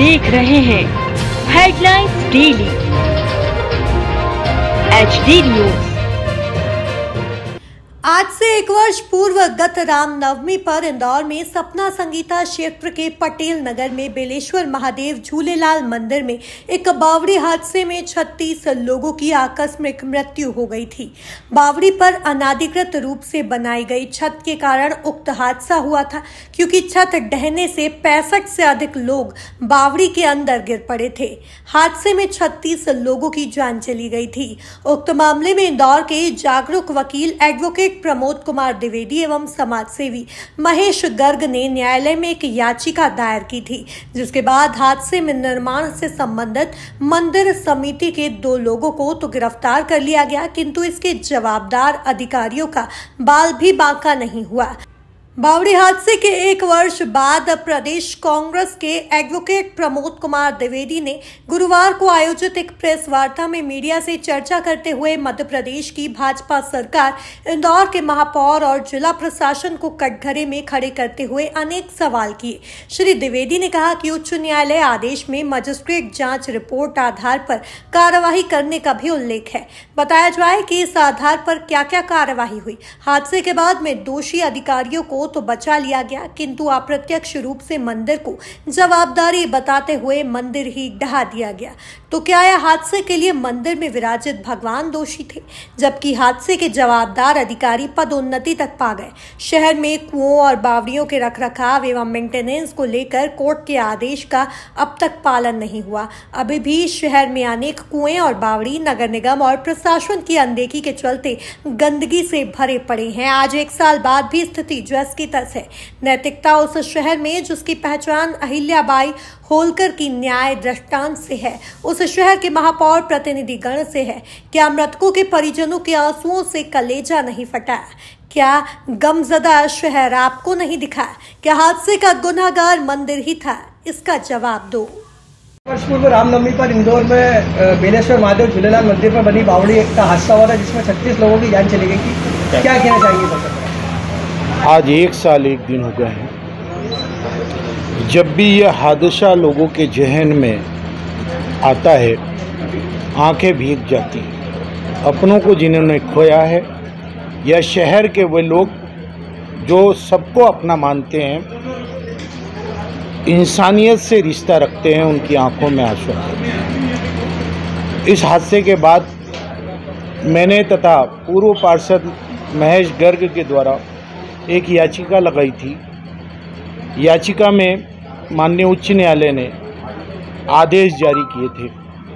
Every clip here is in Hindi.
देख रहे हैं हेडलाइंस डेली HD न्यूज। आज से 1 वर्ष पूर्व गत रामनवमी पर इंदौर में सपना संगीता क्षेत्र के पटेल नगर में बेलेश्वर महादेव झूलेलाल मंदिर में एक बावड़ी हादसे में 36 लोगों की आकस्मिक मृत्यु हो गई थी। बावड़ी पर अनाधिकृत रूप से बनाई गई छत के कारण उक्त हादसा हुआ था, क्योंकि छत ढहने से 65 से अधिक लोग बावड़ी के अंदर गिर पड़े थे। हादसे में 36 लोगों की जान चली गई थी। उक्त मामले में इंदौर के जागरूक वकील एडवोकेट प्रमोद कुमार द्विवेदी एवं समाजसेवी महेश गर्ग ने न्यायालय में एक याचिका दायर की थी, जिसके बाद हादसे में निर्माण से संबंधित मंदिर समिति के 2 लोगों को तो गिरफ्तार कर लिया गया, किंतु इसके जवाबदार अधिकारियों का बाल भी बांका नहीं हुआ। बावड़ी हादसे के 1 वर्ष बाद प्रदेश कांग्रेस के एडवोकेट प्रमोद कुमार द्विवेदी ने गुरुवार को आयोजित एक प्रेस वार्ता में मीडिया से चर्चा करते हुए मध्य प्रदेश की भाजपा सरकार, इंदौर के महापौर और जिला प्रशासन को कटघरे में खड़े करते हुए अनेक सवाल किए। श्री द्विवेदी ने कहा कि उच्च न्यायालय आदेश में मजिस्ट्रेट जांच रिपोर्ट आधार पर कार्यवाही करने का भी उल्लेख है। बताया जाए कि इस आधार पर क्या क्या कार्यवाही हुई। हादसे के बाद में दोषी अधिकारियों को तो बचा लिया गया, किंतु अप्रत्यक्ष रूप से मंदिर को जवाबदारी बताते हुए मंदिर ही ढहा दिया गया। तो क्या यह हादसे के लिए मंदिर में विराजित भगवान दोषी थे, जबकि हादसे के जवाबदार अधिकारी पदोन्नति तक पा गए। शहर में कुओं और बावड़ियों के रखरखाव एवं मेंटेनेंस को लेकर कोर्ट के आदेश का अब तक पालन नहीं हुआ। अभी भी शहर में अनेक कुएं और बावड़ी नगर निगम और प्रशासन की अनदेखी के चलते गंदगी से भरे पड़े हैं। आज 1 साल बाद भी स्थिति जैसी की तस है। नैतिकता उस शहर में जिसकी पहचान अहिल्याबाई होलकर की न्याय दृष्टांत से है, उस शहर के महापौर प्रतिनिधि गण से है। क्या मृतकों के परिजनों के आंसुओं से कलेजा नहीं फटा? क्या गमजदा शहर आपको नहीं दिखा? क्या हादसे का गुनहगार मंदिर ही था? इसका जवाब दो। वर्ष पूर्व रामनवमी पर इंदौर में बेलेश्वर महादेव झूलेलाल मंदिर पर बनी बावड़ी एक का हादसा हुआ था, जिसमें 36 लोगों की जान चली गई थी। क्या कहना चाहेंगे? आज 1 साल 1 दिन हो गए हैं। जब भी यह हादसा लोगों के जहन में आता है, आंखें भीग जाती हैं। अपनों को जिन्होंने खोया है, या शहर के वे लोग जो सबको अपना मानते हैं, इंसानियत से रिश्ता रखते हैं, उनकी आंखों में आंसू आते हैं। इस हादसे के बाद मैंने तथा पूर्व पार्षद महेश गर्ग के द्वारा एक याचिका लगाई थी। याचिका में माननीय उच्च न्यायालय ने आदेश जारी किए थे।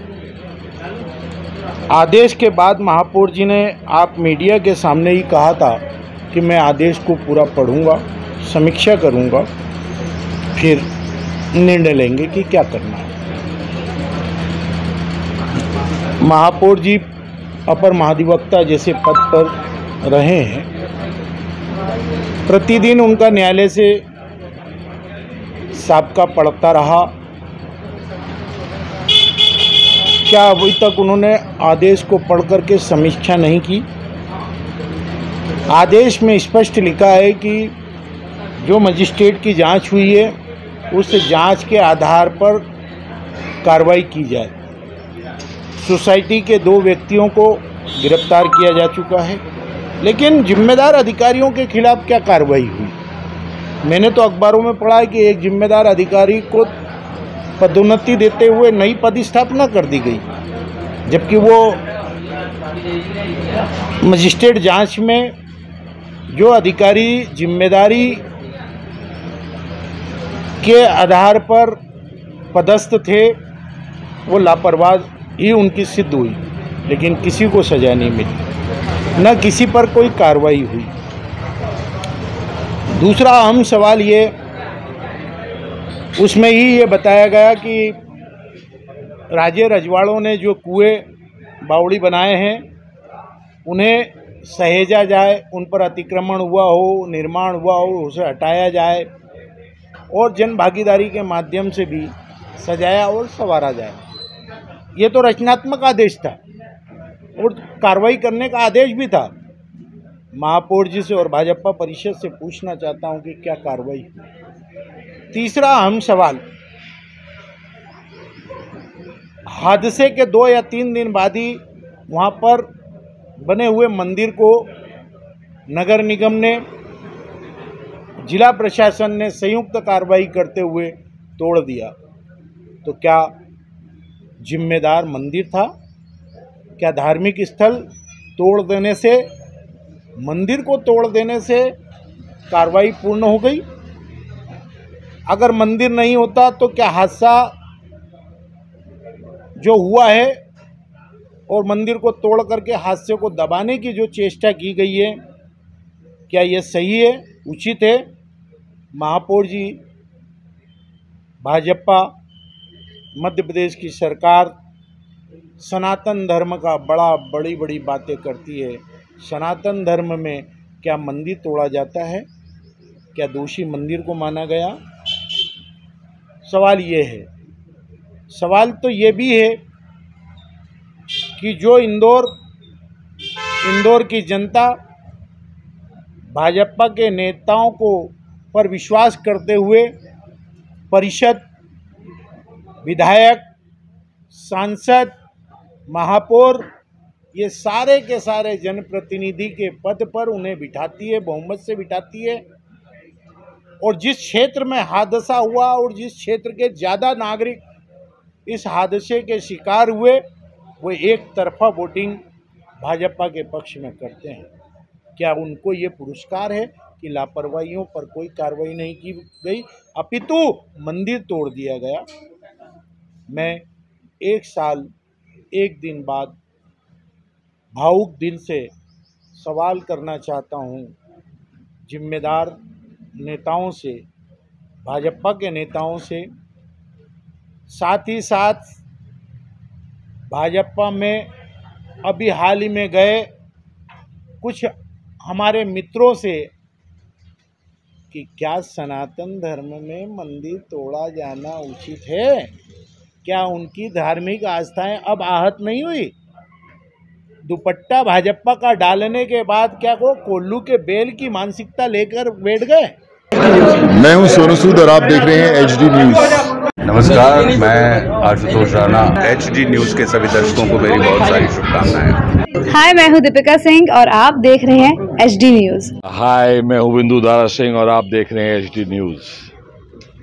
आदेश के बाद महापौर जी ने आप मीडिया के सामने ही कहा था कि मैं आदेश को पूरा पढ़ूंगा, समीक्षा करूंगा, फिर निर्णय लेंगे कि क्या करना है। महापौर जी अपर महाधिवक्ता जैसे पद पर रहे हैं। प्रतिदिन उनका न्यायालय से साबका पड़ता रहा। क्या अभी तक उन्होंने आदेश को पढ़ करके समीक्षा नहीं की? आदेश में स्पष्ट लिखा है कि जो मजिस्ट्रेट की जांच हुई है, उस जांच के आधार पर कार्रवाई की जाए। सोसाइटी के 2 व्यक्तियों को गिरफ्तार किया जा चुका है, लेकिन जिम्मेदार अधिकारियों के खिलाफ क्या कार्रवाई हुई? मैंने तो अखबारों में पढ़ा है कि एक जिम्मेदार अधिकारी को पदोन्नति देते हुए नई पदस्थापना कर दी गई, जबकि वो मजिस्ट्रेट जांच में जो अधिकारी जिम्मेदारी के आधार पर पदस्थ थे, वो लापरवाह ही उनकी सिद्ध हुई, लेकिन किसी को सजा नहीं मिली, न किसी पर कोई कार्रवाई हुई। दूसरा अहम सवाल ये, उसमें ही ये बताया गया कि राजे रजवाड़ों ने जो कुएं बावड़ी बनाए हैं, उन्हें सहेजा जाए, उन पर अतिक्रमण हुआ हो, निर्माण हुआ हो, उसे हटाया जाए और जन भागीदारी के माध्यम से भी सजाया और संवारा जाए। ये तो रचनात्मक आदेश था और कार्रवाई करने का आदेश भी था। महापौर जी से और भाजपा परिषद से पूछना चाहता हूं कि क्या कार्रवाई हुई। तीसरा अहम सवाल, हादसे के 2 या 3 दिन बाद ही वहाँ पर बने हुए मंदिर को नगर निगम ने, जिला प्रशासन ने संयुक्त कार्रवाई करते हुए तोड़ दिया। तो क्या जिम्मेदार मंदिर था? क्या धार्मिक स्थल तोड़ देने से, मंदिर को तोड़ देने से कार्रवाई पूर्ण हो गई? अगर मंदिर नहीं होता तो क्या हादसा जो हुआ है और मंदिर को तोड़ करके हादसे को दबाने की जो चेष्टा की गई है, क्या यह सही है, उचित है? महापौर जी, भाजपा, मध्य प्रदेश की सरकार सनातन धर्म का बड़ी बातें करती है। सनातन धर्म में क्या मंदिर तोड़ा जाता है? क्या दोषी मंदिर को माना गया? सवाल ये है। सवाल तो ये भी है कि जो इंदौर की जनता भाजपा के नेताओं को पर विश्वास करते हुए परिषद, विधायक, सांसद, महापौर, ये सारे के सारे जनप्रतिनिधि के पद पर उन्हें बिठाती है, बहुमत से बिठाती है। और जिस क्षेत्र में हादसा हुआ और जिस क्षेत्र के ज़्यादा नागरिक इस हादसे के शिकार हुए, वो एक तरफा वोटिंग भाजपा के पक्ष में करते हैं। क्या उनको ये पुरस्कार है कि लापरवाहियों पर कोई कार्रवाई नहीं की गई, अपितु मंदिर तोड़ दिया गया? मैं 1 साल 1 दिन बाद भावुक दिल से सवाल करना चाहता हूँ जिम्मेदार नेताओं से, भाजपा के नेताओं से, साथ ही साथ भाजपा में अभी हाल ही में गए कुछ हमारे मित्रों से कि क्या सनातन धर्म में मंदिर तोड़ा जाना उचित है? क्या उनकी धार्मिक आस्थाएं अब आहत नहीं हुई? दुपट्टा भाजपा का डालने के बाद क्या वो कोल्लू के बेल की मानसिकता लेकर बैठ गए? मैं हूं सोनू सूद और आप देख रहे हैं HD न्यूज। नमस्कार, मैं आशुतोष राणा। HD न्यूज के सभी दर्शकों को मेरी बहुत सारी शुभकामनाएं। हाय, मैं हूं दीपिका सिंह और आप देख रहे हैं HD न्यूज। हाय, मैं हूं बिंदु दारा सिंह और आप देख रहे हैं HD न्यूज।